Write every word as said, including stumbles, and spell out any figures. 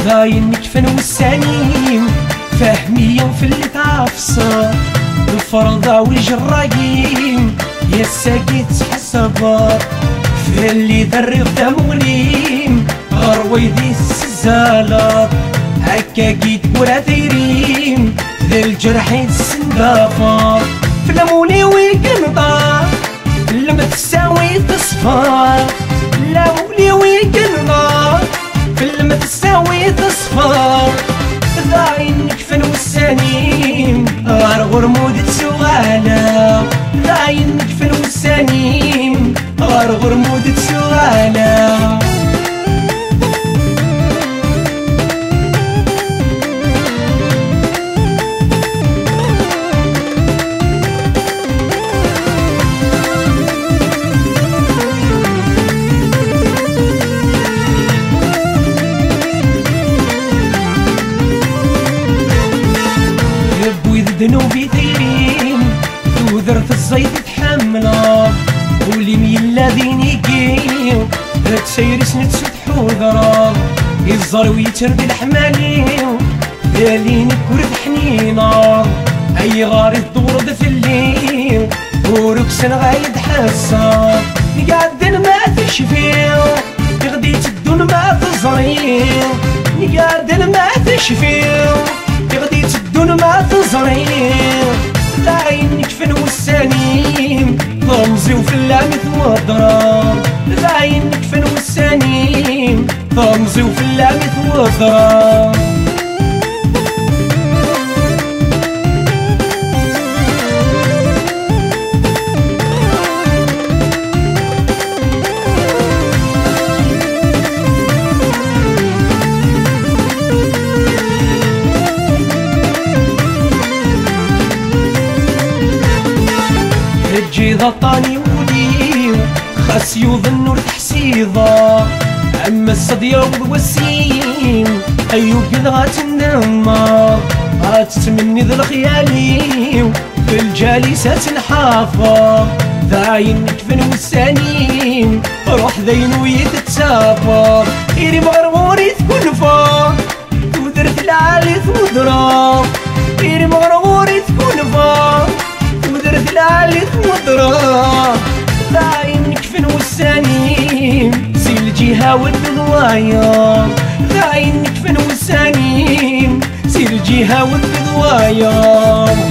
غاين نكفن والسليم فاهمية في اللي تعفصر الفرضة والجرايم يا الساقي تحسبر في اللي درب تموليم غرويدي السزالات هكا قيد ولا دايرين ذا الجرح يتسندافر في المولي ويقنطر لما تساوي تصفر لا مولي ويقنطر لما تساوي تصفر ضاين نكفن والسنين غار غرمود تسوغالا ضاين نكفن والسنين غار غرمود تسوغالا ذنوبي دايرين وذرت الزيت تحمله ولي ميلا ديني كيو تسير سنت سد حوضرا يزر ويترد الحماليو داليني كرد حنينة اي غاري الدور في الليل وركسن غايد حسا قاعدين ما تشفيو غديت الدون ما تزريو قاعدين ما تشفيو غديت الدون ما تزريو ضاين نكفن والسنين ضمزي وفي اللامث والضرام ضاين نكفن والسنين ضمزي وفي اللامث والضرام جيض الطاني وليو خاس يظنوا التحسيضة أما الصدية والوسيم أيوب قد غاتنمر غاتتمني ذا الخياليو في الجالسات نحافظ ذاين نكفن والسنين روح ذين ويتسافر إيري مغروري تكون فار ودرت العالي ثودرا إيري مغروري تكون فار ودرت العالي ثودرا ذاين نكفن والسنين سي الجهة والبضوايا ذاين نكفن والسنين سي الجهة والبضوايا